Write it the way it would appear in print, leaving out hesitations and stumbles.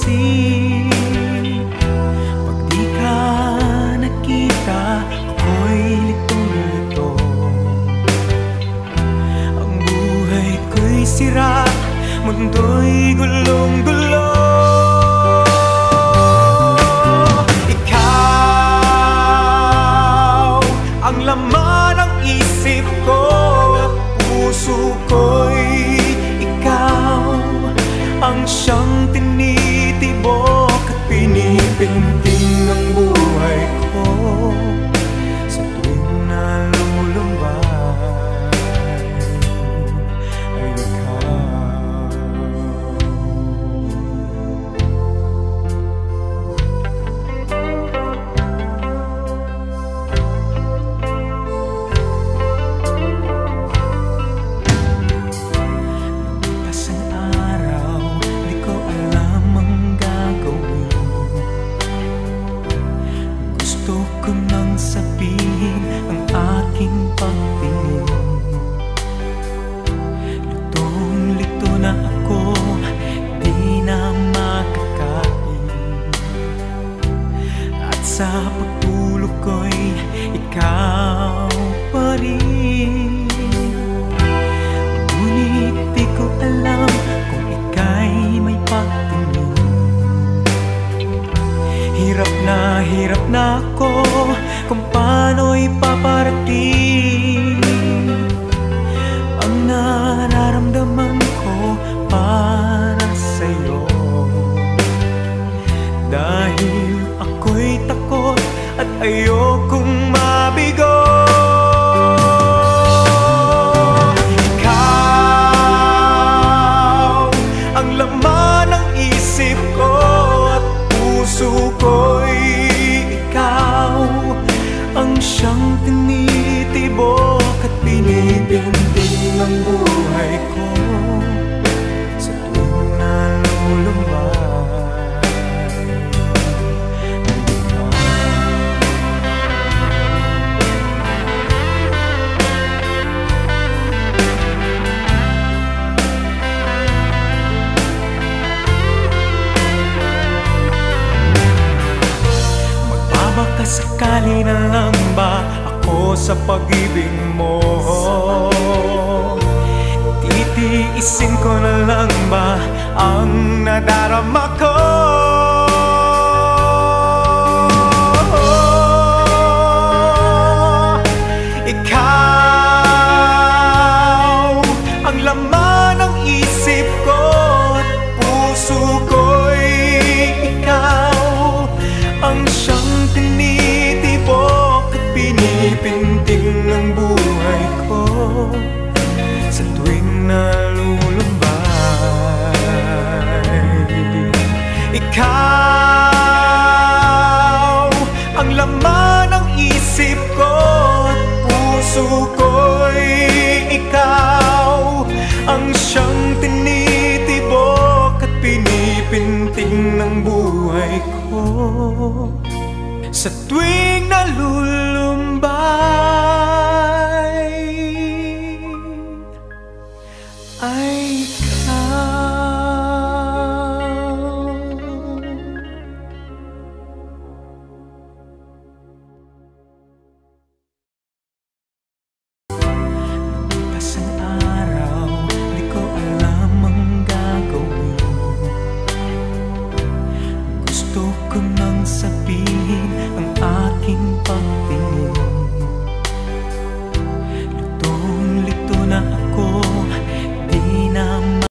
isip. Pag di ka nakita, ako'y litong-lito. Ang buhay ko'y sira, mundo'y gulong-gulo. Ikaw ang laman ng isip ko at puso ko'y ikaw ang siyang tinitibok at pinipinting ng buhay ko sa tuwing na lumulumbay ay ikaw. Gusto ko nang sabihin ang aking pagtingin. Litong-lito na ako, di na makakain. At sa pagtulog ko'y ikaw pa rin. Ngunit di ko alam kung ika'y may pagtingin. Hirap na ako kung paano'y paparating ang nararamdaman ko para sa'yo. Dahil ako'y takot at ayokong mabigo. Ikaw ang laman ng isip ko at puso ko'y ikaw ang siyang tinitibok at pinipinting ng buhay ko sa tuwing na lulumbay. Baka sakali na lang ba ako sa pag-ibig mo? Titiisin ko na lang ba ang nadarama ko? Ikaw ang laman ng isip ko at puso ko'y ikaw ang siyang tinitibok at pinipinting ng buhay ko sa tuwing nalulumbay. Ikaw ang laman ng isip ko at puso ko'y ikaw ang siyang tinitibok at pinipinting ng buhay ko sa tuwing nalulumbay.